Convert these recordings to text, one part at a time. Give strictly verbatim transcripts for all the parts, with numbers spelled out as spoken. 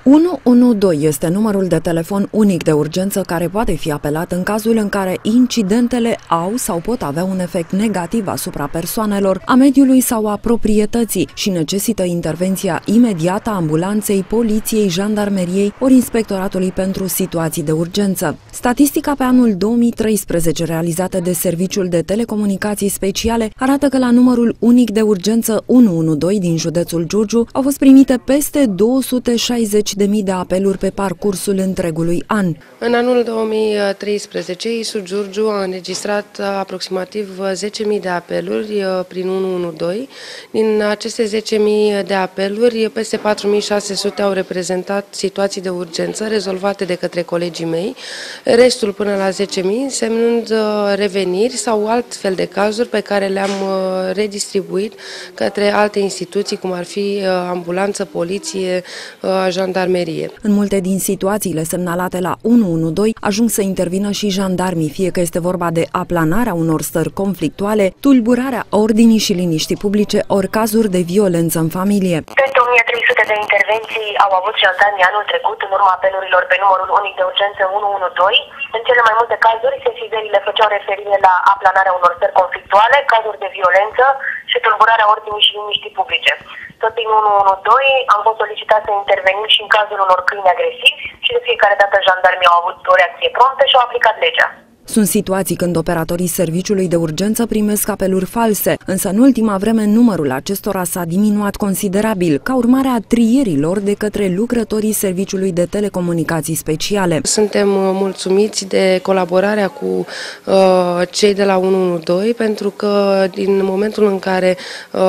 unu unu doi este numărul de telefon unic de urgență care poate fi apelat în cazul în care incidentele au sau pot avea un efect negativ asupra persoanelor, a mediului sau a proprietății și necesită intervenția imediată a ambulanței, poliției, jandarmeriei ori inspectoratului pentru situații de urgență. Statistica pe anul două mii treisprezece realizată de Serviciul de Telecomunicații Speciale arată că la numărul unic de urgență unu unu doi din județul Giurgiu au fost primite peste două sute șaizeci de mii de apeluri pe parcursul întregului an. În anul două mii treisprezece, I S U Giurgiu a înregistrat aproximativ zece mii de apeluri prin unu unu doi. Din aceste zece mii de apeluri, peste patru mii șase sute au reprezentat situații de urgență rezolvate de către colegii mei, restul până la zece mii însemnând reveniri sau altfel de cazuri pe care le-am redistribuit către alte instituții, cum ar fi ambulanță, poliție, jandarmerie. În multe din situațiile semnalate la unu unu doi ajung să intervină și jandarmii, fie că este vorba de aplanarea unor stări conflictuale, tulburarea ordinii și liniștii publice, ori cazuri de violență în familie. Peste o mie trei sute de intervenții au avut jandarmii anul trecut în urma apelurilor pe numărul unic de urgență unu unu doi. În cele mai multe cazuri, sesizările făceau referire la aplanarea unor stări conflictuale, cazuri de violență și tulburarea ordinii și liniștii publice. Tot din unu unu doi am fost solicitat să intervenim și în cazul unor câini agresivi și de fiecare dată jandarmii au avut o reacție promptă și au aplicat legea. Sunt situații când operatorii serviciului de urgență primesc apeluri false, însă în ultima vreme numărul acestora s-a diminuat considerabil, ca urmare a trierilor de către lucrătorii Serviciului de Telecomunicații Speciale. Suntem mulțumiți de colaborarea cu uh, cei de la unu unu doi, pentru că din momentul în care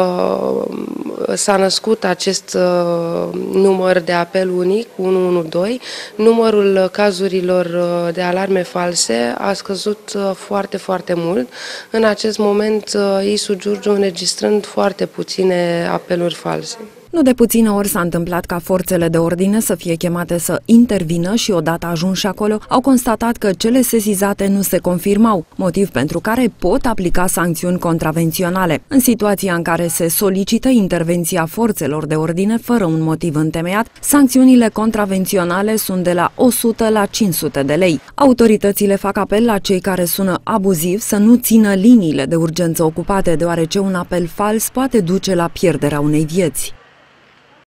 uh, s-a născut acest uh, număr de apel unic, unu unu doi, numărul cazurilor uh, de alarme false a scăzut foarte, foarte mult. În acest moment, I S U Giurgiu înregistrând foarte puține apeluri false. Nu de puține ori s-a întâmplat ca forțele de ordine să fie chemate să intervină și odată ajunși acolo au constatat că cele sesizate nu se confirmau, motiv pentru care pot aplica sancțiuni contravenționale. În situația în care se solicită intervenția forțelor de ordine fără un motiv întemeiat, sancțiunile contravenționale sunt de la o sută la cinci sute de lei. Autoritățile fac apel la cei care sună abuziv să nu țină liniile de urgență ocupate, deoarece un apel fals poate duce la pierderea unei vieți.